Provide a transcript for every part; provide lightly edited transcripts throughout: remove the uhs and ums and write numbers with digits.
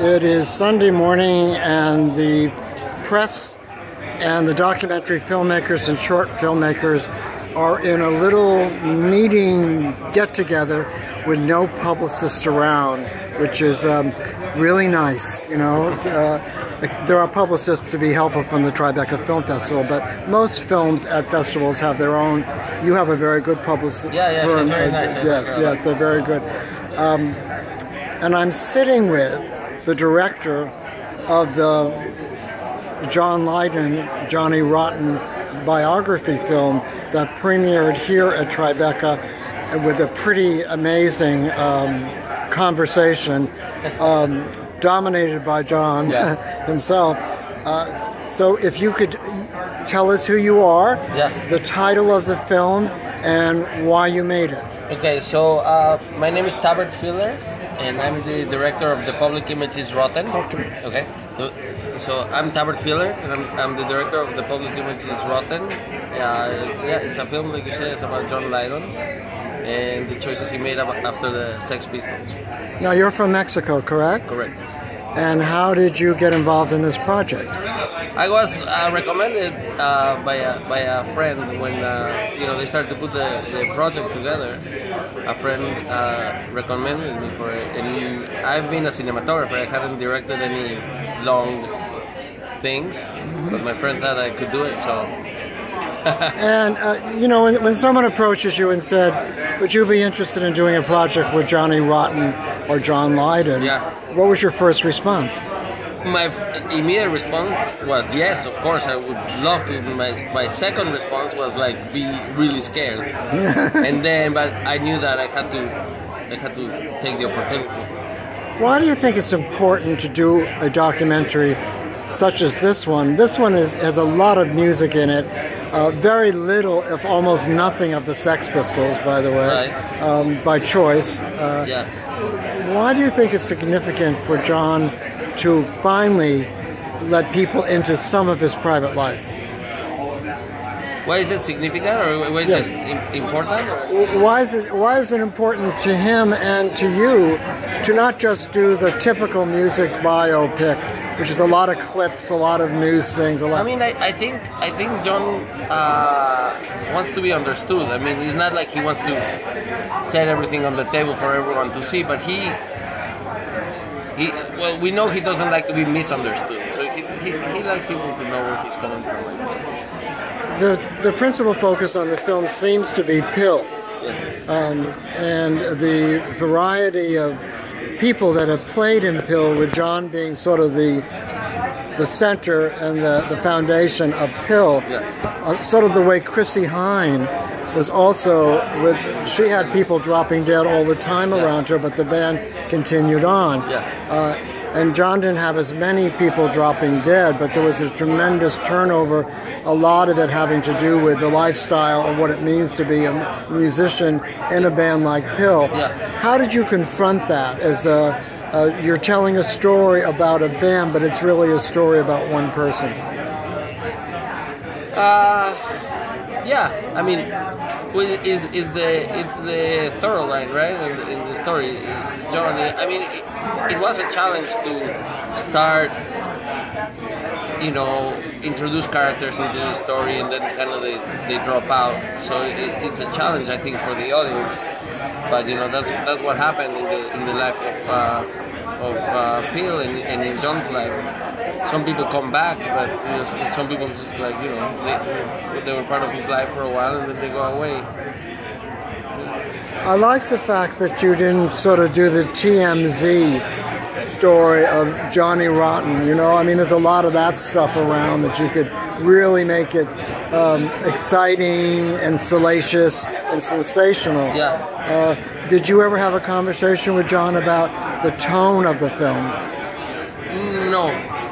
It is Sunday morning, and the press and the documentary filmmakers and short filmmakers are in a little meeting get-together with no publicist around, which is really nice. You know, there are publicists to be helpful from the Tribeca Film Festival, but most films at festivals have their own. You have a very good publicist. Yeah, firm. she's very nice. Yes, they're very good. And I'm sitting with the director of the John Lydon, Johnny Rotten biography film that premiered here at Tribeca with a pretty amazing conversation dominated by John himself. So if you could tell us who you are, the title of the film, and why you made it. Okay, so my name is Tabert Filler, and I'm the director of The Public Images Rotten. Talk to me. Okay, so I'm Tabert Filler, and I'm the director of The Public Images Rotten. It's a film, like you say, it's about John Lydon and the choices he made after the Sex Pistols. Now, you're from Mexico, correct? Correct. And how did you get involved in this project? I was recommended by a friend when they started to put the project together. A friend recommended me for it, and I've been a cinematographer. I haven't directed any long things, but my friend thought I could do it, so. And when someone approaches you and said, "Would you be interested in doing a project with Johnny Rotten or John Lydon?" What was your first response? My immediate response was yes, of course, I would love to. My second response was like, be really scared, but I knew that I had to take the opportunity. Why do you think it's important to do a documentary such as this one? This one has a lot of music in it, very little, if almost nothing, of the Sex Pistols, by the way, by choice. Why do you think it's significant for John to finally let people into some of his private life? Why is it significant, or why is it important? Why is it important to him and to you to not just do the typical music biopic, which is a lot of clips, a lot of news things? I mean, I think John wants to be understood. I mean, it's not like he wants to set everything on the table for everyone to see, but well, we know he doesn't like to be misunderstood, so he likes people to know where he's coming from. The principal focus on the film seems to be Pill, and the variety of people that have played in Pill, with John being sort of the center and the foundation of Pill, sort of the way Chrissie Hynde was also she had people dropping dead all the time around her, but the band continued on. And John didn't have as many people dropping dead, but there was a tremendous turnover, a lot of it having to do with the lifestyle of what it means to be a musician in a band like Pill. How did you confront that as you're telling a story about a band, but it's really a story about one person? I mean, it's the thorough line, right, in the story, John. I mean, it was a challenge to start, introduce characters into the story, and then kind of they drop out. So it's a challenge, I think, for the audience. But that's what happened in the life of Peel and in John's life. Some people come back, but some people just they were part of his life for a while and then they go away. I like the fact that you didn't sort of do the TMZ story of Johnny Rotten. I mean, there's a lot of that stuff around that you could really make it exciting and salacious and sensational. Did you ever have a conversation with John about the tone of the film? No.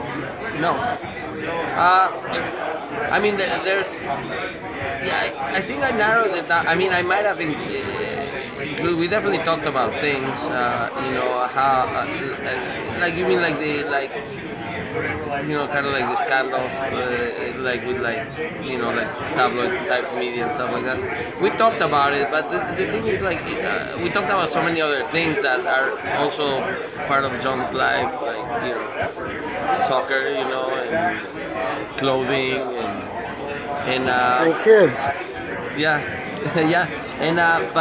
I mean, I think I narrowed it down. I mean, I might have include. We definitely talked about things. You know how, like you mean like the you know, kind of like the scandals, like with like, you know, like tabloid type media and stuff like that. We talked about it, but the thing is like we talked about so many other things that are also part of John's life, like, you know, soccer, you know, and clothing and kids. Yeah, yeah, and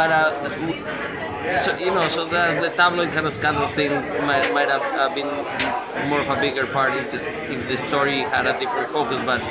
so, you know, so the tabloid kind of scandal thing might have been more of a bigger part if the story had a different focus. But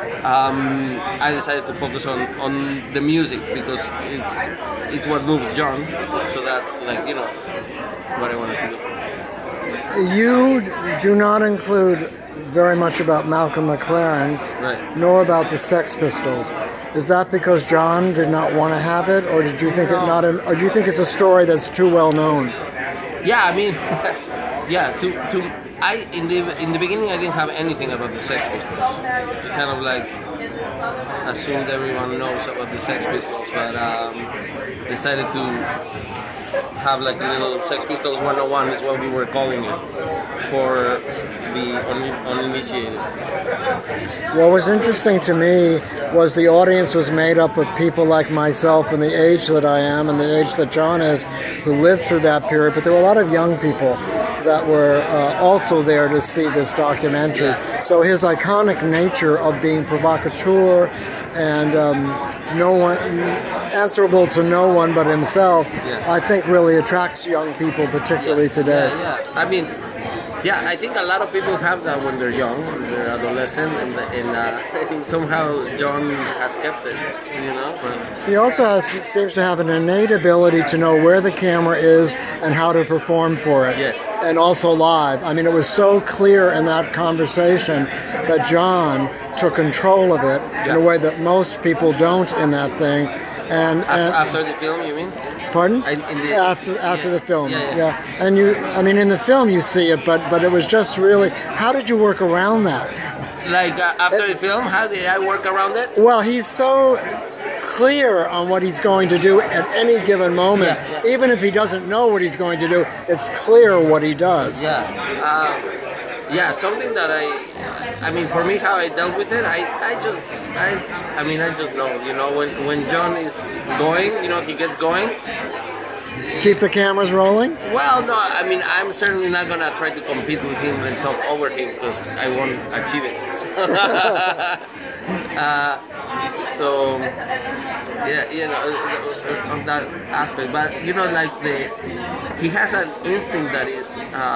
I decided to focus on the music because it's what moves John. So that's like, you know, what I wanted to do. You do not include very much about Malcolm McLaren, right, nor about the Sex Pistols. Is that because John did not want to have it, or did you think or do you think it's a story that's too well known? Yeah, I mean, yeah. In the beginning, I didn't have anything about the Sex Pistols. I kind of like assumed everyone knows about the Sex Pistols, but decided to have like a little Sex Pistols 101 is what we were calling it for the uninitiated. What was interesting to me was the audience was made up of people like myself and the age that I am and the age that John is, who lived through that period, but there were a lot of young people that were also there to see this documentary. Yeah. So his iconic nature of being provocateur and no one answerable to no one but himself, yeah, I think really attracts young people, particularly today. Yeah. I mean, yeah, I think a lot of people have that when they're young, when they're adolescent, and somehow John has kept it, you know. But he also seems to have an innate ability to know where the camera is and how to perform for it. Yes. And also live. I mean, it was so clear in that conversation that John took control of it in a way that most people don't in that thing. And after the film, you mean? Pardon? After the film, yeah. And I mean, in the film you see it, but it was just really. How did you work around that? Like after the film, how did I work around it? Well, he's so clear on what he's going to do at any given moment. Yeah. Even if he doesn't know what he's going to do, it's clear what he does. Yeah, something that I mean, for me, how I dealt with it, I just know, you know, when John is going, you know, he gets going. Keep the cameras rolling? Well, no, I mean, I'm certainly not going to try to compete with him and talk over him because I won't achieve it. So, yeah, you know, on that aspect. But, you know, like he has an instinct that is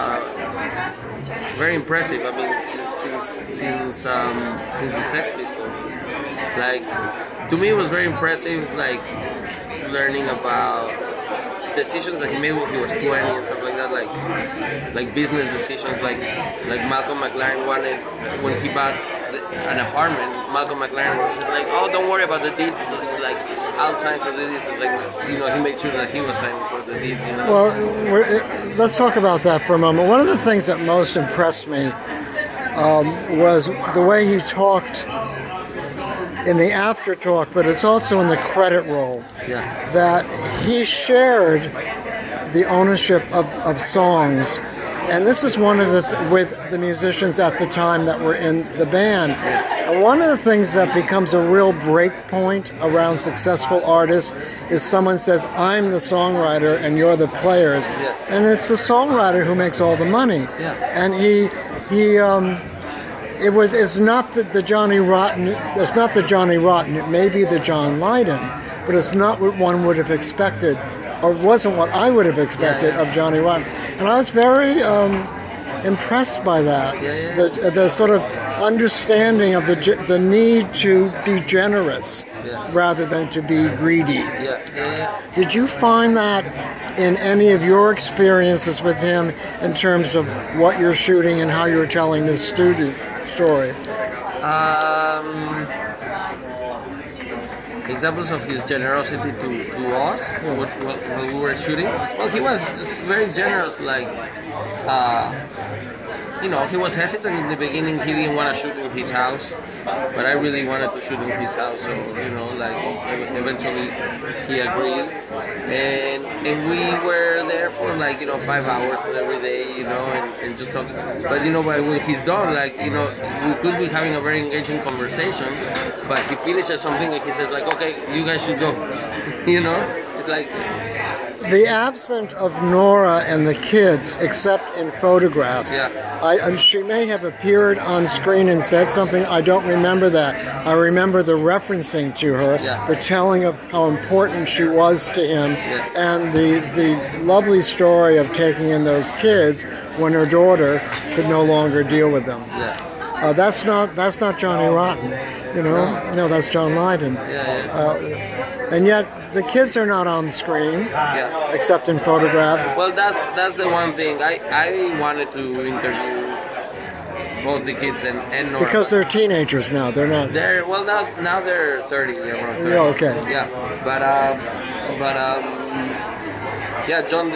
very impressive. I mean, since the Sex Pistols, like, to me it was very impressive, like, learning about decisions that he made when he was 20 and stuff like that, like business decisions, like Malcolm McLaren wanted, when he bought an apartment, Malcolm McLaren was like, oh, don't worry about the deeds, like, I'll sign for the deeds, and, like, you know, he made sure that he was signing for the deeds, you know. Well, let's talk about that for a moment. One of the things that most impressed me was the way he talked in the after talk, but it's also in the credit roll. Yeah. That he shared the ownership of songs, and this is one of with the musicians at the time that were in the band. And one of the things that becomes a real break point around successful artists is someone says, I'm the songwriter and you're the players. Yeah. And it's the songwriter who makes all the money. Yeah. And it's not the Johnny Rotten, it's not the Johnny Rotten, it may be the John Lydon, but it's not what one would have expected, or wasn't what I would have expected of Johnny Rotten. And I was very impressed by that. The sort of understanding of the need to be generous rather than to be greedy. Did you find that in any of your experiences with him in terms of what you're shooting and how you're telling this story? examples of his generosity to us when we were shooting. Well, he was just very generous, like, you know, he was hesitant in the beginning. He didn't want to shoot in his house, but I really wanted to shoot in his house. So, you know, like, eventually he agreed, and we were there for, like, you know, 5 hours every day, you know, and just talking. But, you know, when he's done, like, you know, we could be having a very engaging conversation, but he finishes something and he says, like, okay, you guys should go. You know, it's like. The absence of Nora and the kids, except in photographs. Yeah. She may have appeared on screen and said something. I don't remember that. I remember the referencing to her, the telling of how important she was to him, and the lovely story of taking in those kids when her daughter could no longer deal with them. Yeah. That's not Johnny Rotten, you know. No, that's John Lydon. And yet the kids are not on screen, except in photographs. Well, that's the one thing I wanted to interview both the kids and Nora. Because they're teenagers now. They're not. They're now they're 30, around 30. Yeah, okay. Yeah, but yeah, John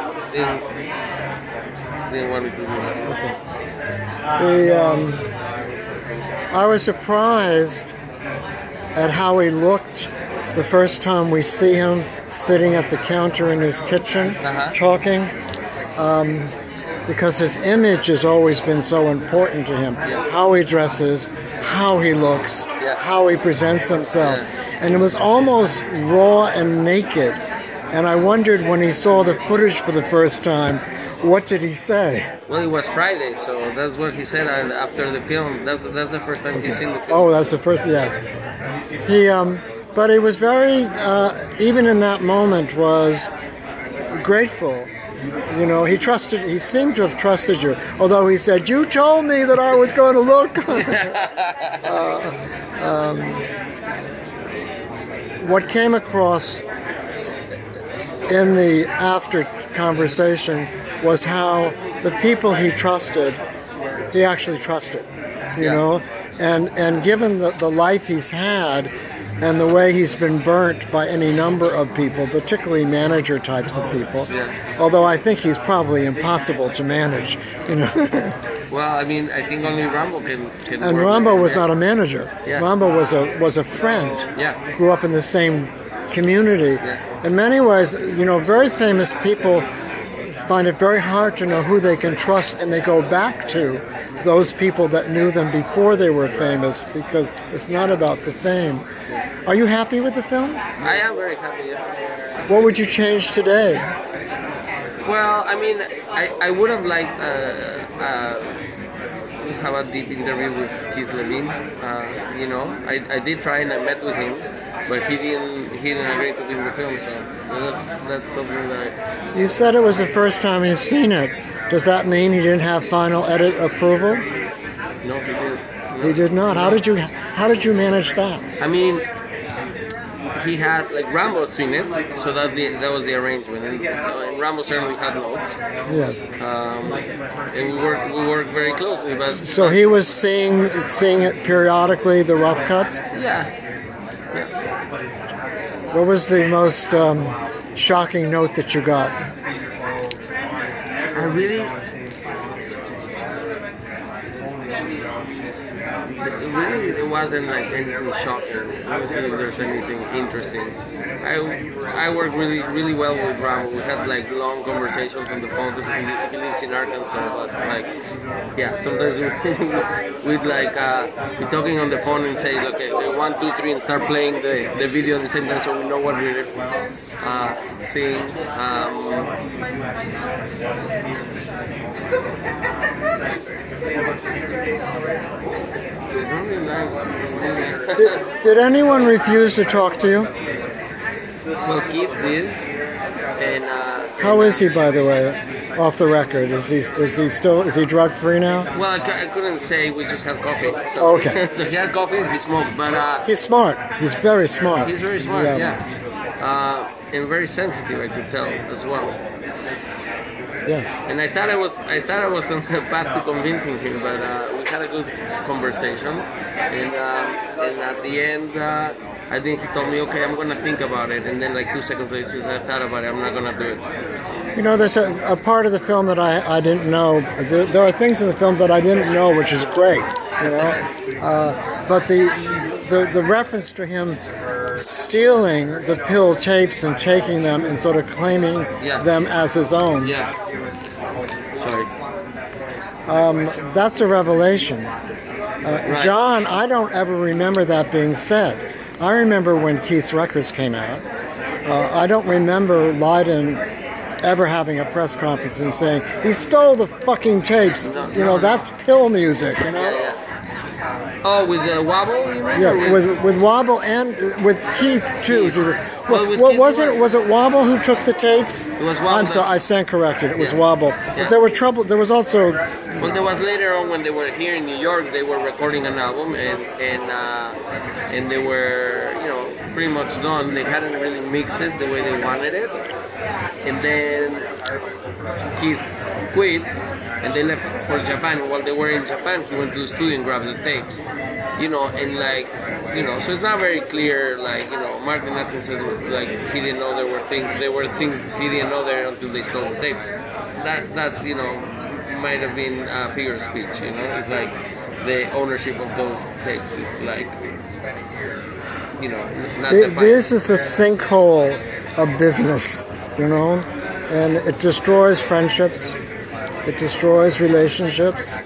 didn't want me to do that. Okay. I was surprised at how he looked the first time we see him sitting at the counter in his kitchen talking, because his image has always been so important to him. How he dresses, how he looks, how he presents himself. And it was almost raw and naked. And I wondered when he saw the footage for the first time, what did he say? Well, it was Friday, so that's what he said after the film. That's the first time he's seen the film. Oh, that's the first, yes. But he was very, even in that moment, was grateful. You know, he seemed to have trusted you. Although he said, you told me that I was going to look. What came across in the after conversation was how the people he trusted, he actually trusted, you know? And given the life he's had, and the way he's been burnt by any number of people, particularly manager types of people. Although I think he's probably impossible to manage, you know. Well, I mean, I think only Rambo can and Rambo was not a manager. Rambo was a friend. Grew up in the same community. In many ways, you know, very famous people find it very hard to know who they can trust, and they go back to those people that knew them before they were famous, because it's not about the fame. Are you happy with the film? I am very happy, yeah. What would you change today? Well, I mean, I would have liked have a deep interview with Keith Levine. You know, I did try and I met with him, but he didn't agree to be in the film, so that's something that You said it was the first time he's seen it. Does that mean he didn't have final edit approval? No, he didn't. No. He did not. How did you manage that? I mean, he had, like, Rambo seen it, so that was the arrangement. And Rambo certainly had notes. Yes. And we worked very closely. But so he was seeing it periodically, the rough cuts. Yeah. What was the most shocking note that you got? It wasn't like anything shocking. Let me see if there's anything interesting. I worked really well with Rambo. We had like long conversations on the phone because he lives in Arkansas, but like, yeah, sometimes we'd like be talking on the phone and say, okay, 1, 2, 3, and start playing the video at the same time so we know what we're seeing. Did anyone refuse to talk to you? Well, Keith did. And how is he, by the way, off the record? Is he drug free now? Well, I couldn't say. We just had coffee. So, okay. So he had coffee and he smoked, but he's smart. He's very smart. He's very smart. Yeah. And very sensitive, I could tell as well. Yes. And I thought I was on the path to convincing him, but we had a good conversation, and at the end, I think he told me, okay, I'm gonna think about it, and then like 2 seconds later, he said, I thought about it, I'm not gonna do it. You know, there's a part of the film that I didn't know. There are things in the film that I didn't know, which is great, you know. But the reference to him stealing the pill tapes and taking them and sort of claiming them as his own. Yeah. Sorry. That's a revelation. Right. John, I don't ever remember that being said. I remember when Keith's records came out. I don't remember Lydon ever having a press conference and saying, he stole the fucking tapes. That's pill music, you know? Yeah. Oh, with the Wobble, you mean? Yeah, with Wobble and with Keith, too. Was it Wobble who took the tapes? It was Wobble. I'm sorry, I stand corrected. It was Wobble. But there was also... Well, there was later on when they were here in New York, they were recording an album, and they were, pretty much done. They hadn't really mixed it the way they wanted it. And then Keith quit, and they left for Japan. And while they were in Japan, he went to the studio and grabbed the tapes. So it's not very clear. Martin Atkins says he didn't know there were things he didn't know there until they stole the tapes. That's might have been a figure of speech. It's like the ownership of those tapes is like not defined. This is the sinkhole of business, and it destroys friendships. It destroys relationships.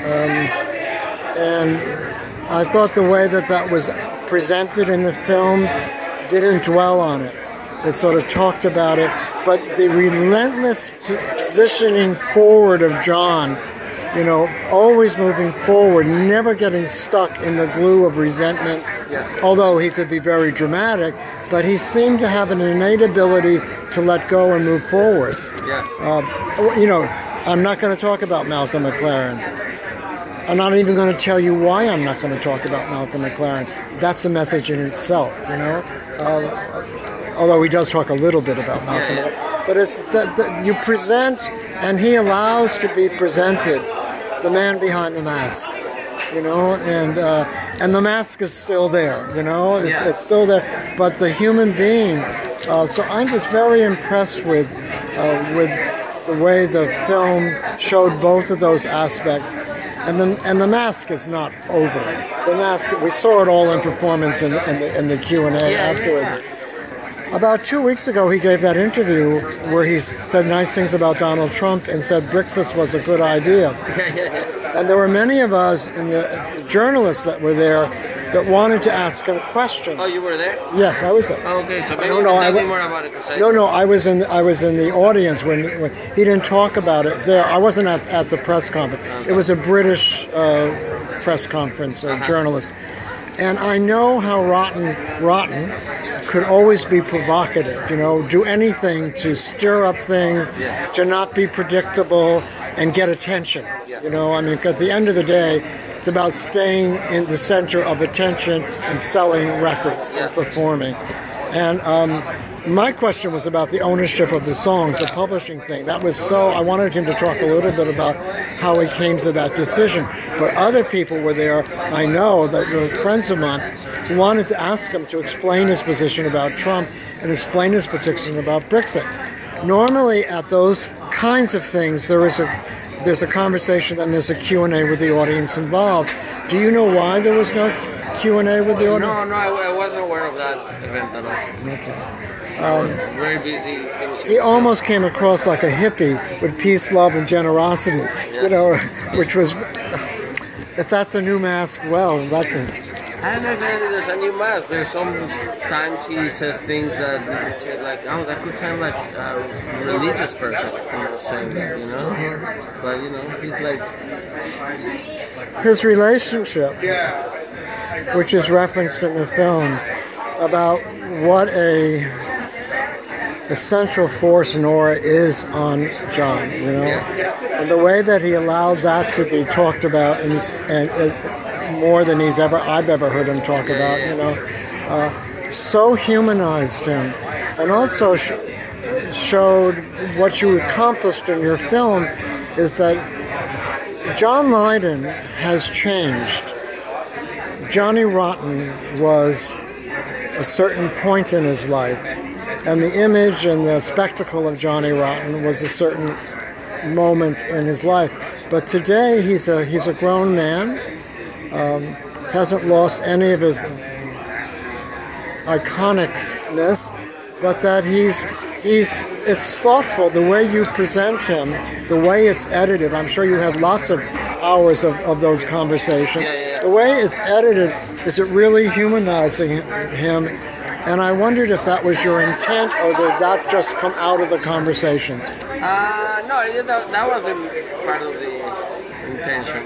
And I thought the way that was presented in the film didn't dwell on it. It sort of talked about it, but the relentless positioning forward of John, always moving forward, never getting stuck in the glue of resentment, although he could be very dramatic, but he seemed to have an innate ability to let go and move forward. I'm not going to talk about Malcolm McLaren. I'm not even going to tell you why I'm not going to talk about Malcolm McLaren. That's a message in itself, although he does talk a little bit about Malcolm. But it's that you present, and he allows to be presented, the man behind the mask, and the mask is still there, it's still there, but the human being. So I'm just very impressed with the way the film showed both of those aspects. And the mask is not over. The mask, we saw it all in performance in the Q&A afterward. About 2 weeks ago, he gave that interview where he said nice things about Donald Trump and said Brexit was a good idea. And there were many of us, in the journalists that were there, that wanted to ask him questions. Oh, you were there? Yes, I was there. Oh, okay, so maybe tell me more about it. I was in the audience when he didn't talk about it there. I wasn't at the press conference. Okay. It was a British press conference, journalist. And I know how Rotten could always be provocative, do anything to stir up things, to not be predictable and get attention. At the end of the day, it's about staying in the center of attention and selling records and performing. And my question was about the ownership of the songs, the publishing thing. That was I wanted him to talk a little bit about how he came to that decision. But other people were there, I know, that were friends of mine, who wanted to ask him to explain his position about Trump and explain his position about Brexit. Normally at those kinds of things, there's a conversation and there's a Q&A with the audience involved. Do you know why there was no Q&A with the audience? No, I wasn't aware of that event at all. Okay. I was very busy finishing. He almost came across like a hippie with peace, love, and generosity, which was, if that's a new mask, well, that's a... I don't know if there's a new mask. There's sometimes he says things that you could say like, oh, that could sound like a religious person, saying that, But, he's like... His relationship, which is referenced in the film, about what a central force Nora is on John, and the way that he allowed that to be talked about and is more than I've ever heard him talk about, so humanized him, and also showed what you accomplished in your film is that John Lydon has changed. Johnny Rotten was a certain point in his life. And the image and the spectacle of Johnny Rotten was a certain moment in his life. But today he's a grown man, hasn't lost any of his iconicness, but that it's thoughtful, the way you present him, the way it's edited. I'm sure you have lots of hours of those conversations. Yeah. The way it's edited, is it really humanizing him? And I wondered if that was your intent, or did that just come out of the conversations? No, that wasn't part of the intention.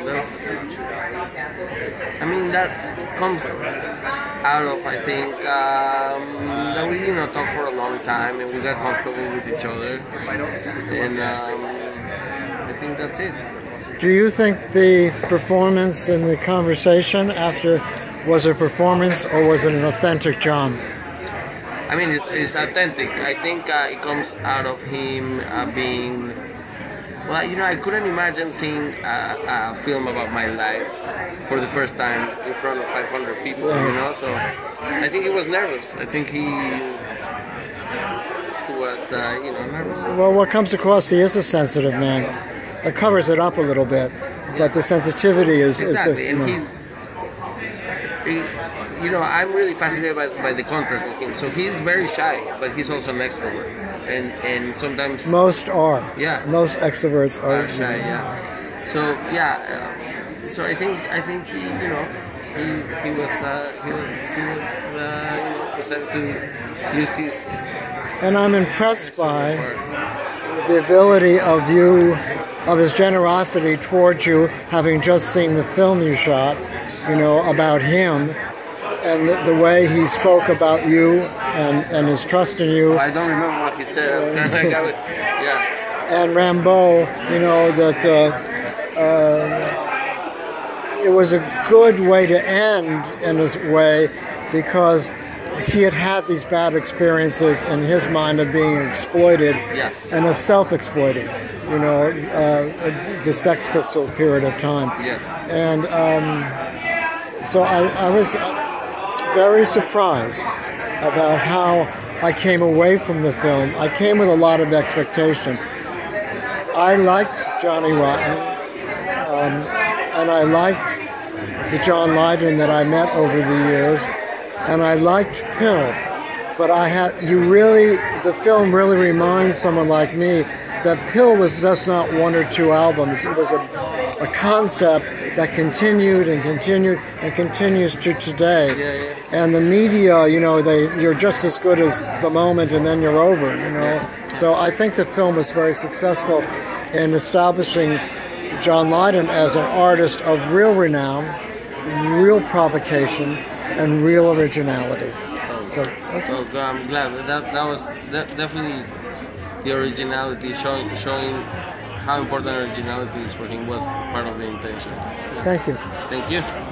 That comes out of, I think, that we talked for a long time and we got comfortable with each other, and I think that's it. Do you think the performance in the conversation after was a performance, or was it an authentic John? I mean, it's authentic. I think it comes out of him being... Well, I couldn't imagine seeing a film about my life for the first time in front of 500 people, so I think he was nervous. I think he was, nervous. Well, what comes across, he is a sensitive man. It covers it up a little bit, but the sensitivity is... Exactly, and I'm really fascinated by the contrast of him. So he's very shy, but he's also an extrovert, and sometimes most are. Yeah, most extroverts are shy. Yeah. So I think he decided to use his. And I'm impressed by the ability of his generosity towards you, having just seen the film you shot, about him, and the way he spoke about you and his trust in you. I don't remember what he said. And Rambo, that it was a good way to end in his way, because he had these bad experiences in his mind of being exploited and of self-exploited, the Sex Pistol period of time. And so I was very surprised about how I came away from the film. I came with a lot of expectation. I liked Johnny Rotten, and I liked the John Lydon that I met over the years, and I liked Pill. But the film really reminds someone like me that Pill was just not one or two albums. It was a concept that continued and continued and continues to today. And the media, you're just as good as the moment, and then you're over, So I think the film was very successful in establishing John Lydon as an artist of real renown, real provocation, and real originality. I'm glad that was definitely the originality, showing how important originality is for him was part of the intention. Thank you. Thank you.